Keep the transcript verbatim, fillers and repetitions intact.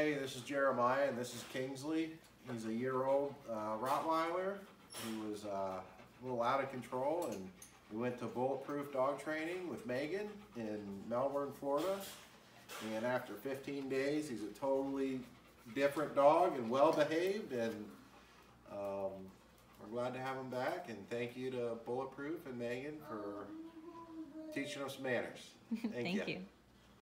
Hey, this is Jeremiah and this is Kinglsey. He's a year-old uh, Rottweiler. He was uh, a little out of control, and we went to Bulletproof Dog Training with Megan in Melbourne, Florida. And after fifteen days, he's a totally different dog and well-behaved, and um, we're glad to have him back. And thank you to Bulletproof and Megan for teaching us manners. Thank, Thank you. you.